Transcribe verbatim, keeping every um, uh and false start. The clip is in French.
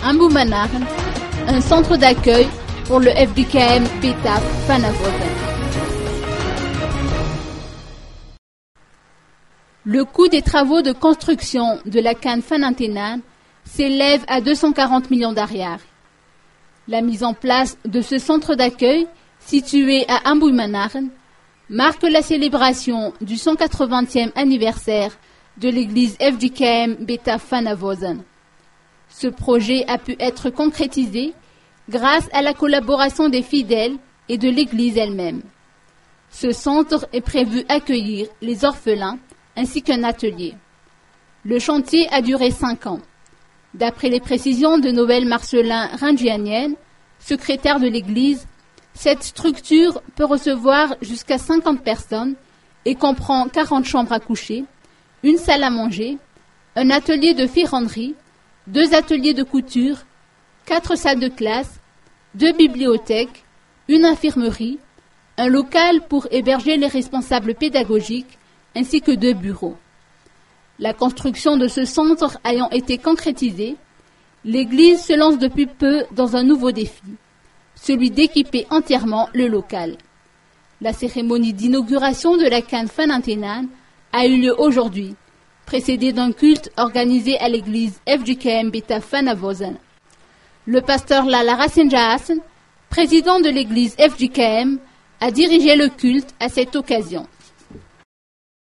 Amboumanaren, un centre d'accueil pour le F D K M Beta Fanavosen. Le coût des travaux de construction de la Khan Fanantenan s'élève à deux cent quarante millions d'ariars. La mise en place de ce centre d'accueil, situé à Amboumanaren, marque la célébration du cent quatre-vingtième anniversaire de l'église F D K M Beta Fanavosen. Ce projet a pu être concrétisé grâce à la collaboration des fidèles et de l'église elle-même. Ce centre est prévu accueillir les orphelins ainsi qu'un atelier. Le chantier a duré cinq ans. D'après les précisions de Noël Marcelin Rangianienne, secrétaire de l'église, cette structure peut recevoir jusqu'à cinquante personnes et comprend quarante chambres à coucher, une salle à manger, un atelier de ferronnerie, deux ateliers de couture, quatre salles de classe, deux bibliothèques, une infirmerie, un local pour héberger les responsables pédagogiques, ainsi que deux bureaux. La construction de ce centre ayant été concrétisée, l'église se lance depuis peu dans un nouveau défi, celui d'équiper entièrement le local. La cérémonie d'inauguration de la Khan Fanantenan a eu lieu aujourd'hui, précédée d'un culte organisé à l'église F D K M Beta Fanavosen. Le pasteur Lala Rasenjaasen, président de l'église F D K M, a dirigé le culte à cette occasion.